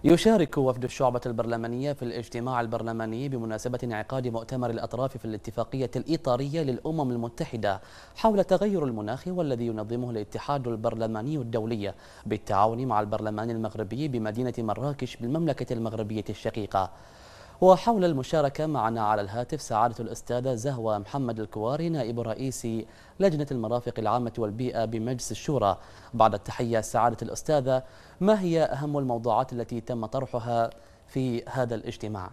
يشارك وفد الشعبة البرلمانية في الاجتماع البرلماني بمناسبة انعقاد مؤتمر الأطراف في الاتفاقية الإطارية للأمم المتحدة حول تغير المناخ، والذي ينظمه الاتحاد البرلماني الدولي بالتعاون مع البرلمان المغربي بمدينة مراكش بالمملكة المغربية الشقيقة. وحول المشاركة معنا على الهاتف سعادة الأستاذة زهوة محمد الكواري، نائب رئيس لجنة المرافق العامة والبيئة بمجلس الشورى. بعد التحية سعادة الأستاذة، ما هي أهم الموضوعات التي تم طرحها في هذا الاجتماع؟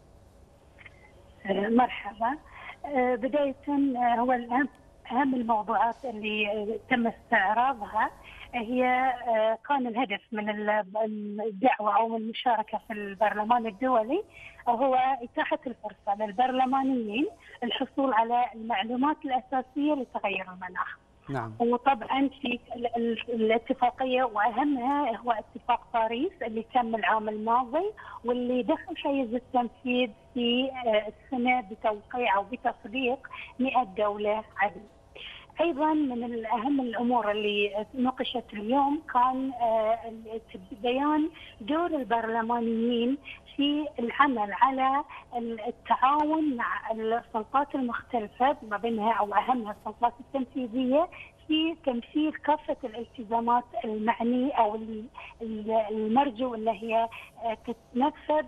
مرحبا. بداية هو أهم الموضوعات اللي تم استعراضها هي كان الهدف من الدعوة أو المشاركة في البرلمان الدولي هو إتاحة الفرصة للبرلمانيين الحصول على المعلومات الأساسية لتغير المناخ. نعم. وطبعا في الاتفاقيه واهمها هو اتفاق باريس اللي تم العام الماضي، واللي دخل حيز التنفيذ في السنه بتوقيع او بتصديق 100 دوله عدد. ايضا من اهم الامور اللي ناقشت اليوم كان بيان دور البرلمانيين في العمل على التعاون مع السلطات المختلفه، ما بينها او اهمها السلطات التنفيذيه، في تنفيذ كافه الالتزامات المعني او المرجو ان هي تتنفذ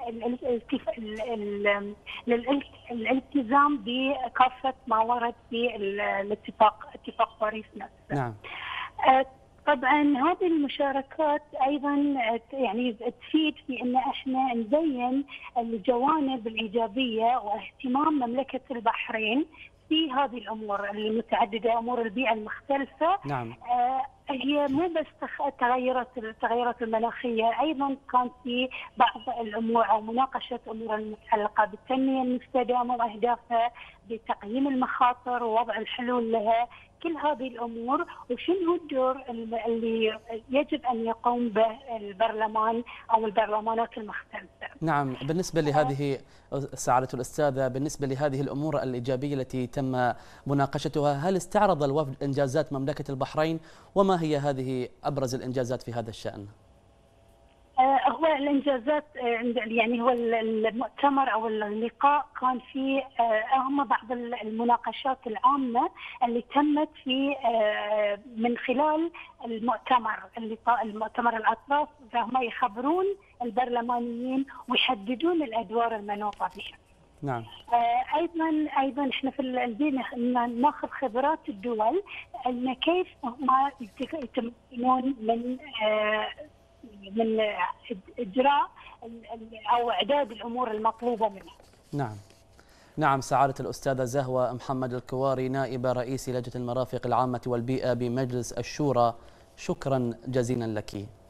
للالتزام بكافه ما ورد في اتفاق باريس نفسه. نعم. طبعا هذه المشاركات ايضا يعني تفيد في ان احنا نبين الجوانب الايجابيه واهتمام مملكه البحرين في هذه الامور المتعدده، امور البيئه المختلفه. نعم. هي مو بس التغيرات المناخيه، ايضا كان في بعض الامور او مناقشه امور المتعلقه بالتنميه المستدامه واهدافها، بتقييم المخاطر ووضع الحلول لها، كل هذه الامور وشنو الدور اللي يجب ان يقوم به البرلمان او البرلمانات المختلفه. نعم. بالنسبة لهذه سعادة الأستاذة، بالنسبة لهذه الأمور الإيجابية التي تم مناقشتها، هل استعرض الوفد إنجازات مملكة البحرين، وما هي هذه أبرز الإنجازات في هذا الشأن؟ هو الانجازات يعني هو المؤتمر او اللقاء كان فيه اهم بعض المناقشات العامه اللي تمت في من خلال المؤتمر الاطراف، فهم يخبرون البرلمانيين ويحددون الادوار المنوطه بها. نعم. ايضا احنا في ناخذ خبرات الدول ان كيف هم يتمكنون من اجراء او اعداد الامور المطلوبه منهم. نعم. نعم. سعادة الأستاذة زهوة محمد الكواري، نائبة رئيس لجنة المرافق العامة والبيئة بمجلس الشورى، شكرا جزيلا لك.